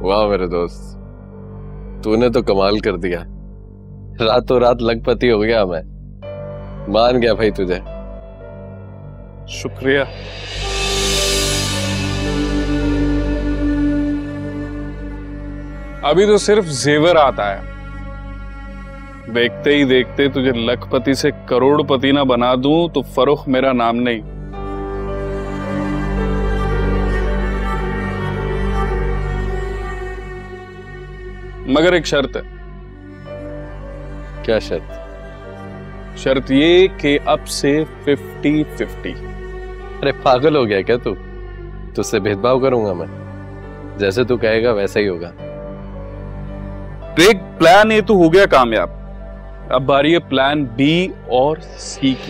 वाह मेरे दोस्त, तूने तो कमाल कर दिया। रातों रात लखपति हो गया मैं। मान गया भाई तुझे। शुक्रिया। अभी तो सिर्फ जेवर आता है, देखते ही देखते तुझे लखपति से करोड़पति ना बना दूं तो फरुख मेरा नाम नहीं। मगर एक शर्त है। क्या शर्त? शर्त ये कि अब से 50-50। अरे पागल हो गया क्या तू? तुझसे भेदभाव करूंगा मैं? जैसे तू कहेगा वैसा ही होगा। देख, प्लान ए तो हो गया कामयाब, अब बारी है प्लान बी और सी की।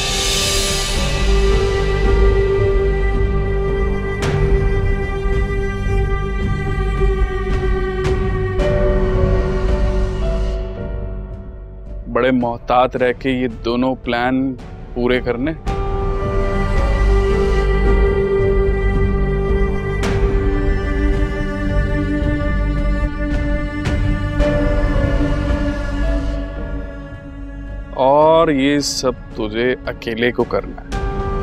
बड़े मोहतात रह के ये दोनों प्लान पूरे करने। और ये सब तुझे अकेले को करना है।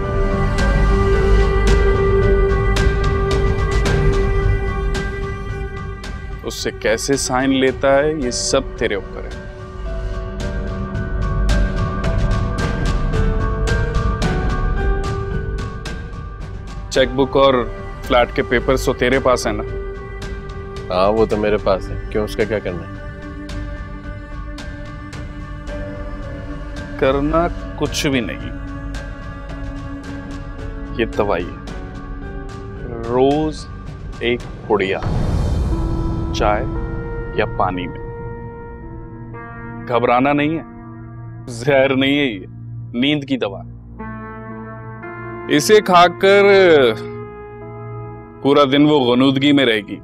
उससे कैसे साइन लेता है ये सब तेरे ऊपर है। चेकबुक और फ्लैट के पेपर्स तो तेरे पास है ना? हाँ वो तो मेरे पास है, क्यों? उसका क्या करना है? करना कुछ भी नहीं, ये दवाई है। रोज एक पुड़िया चाय या पानी में। घबराना नहीं है, जहर नहीं है, ये नींद की दवा। इसे खाकर पूरा दिन वो गनूदगी में रहेगी।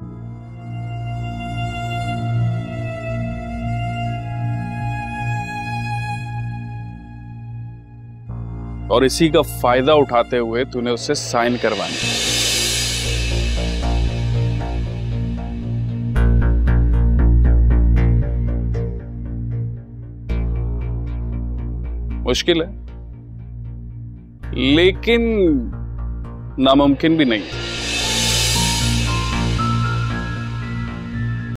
और इसी का फायदा उठाते हुए तूने उससे साइन करवाने। मुश्किल है, लेकिन नामुमकिन भी नहीं है।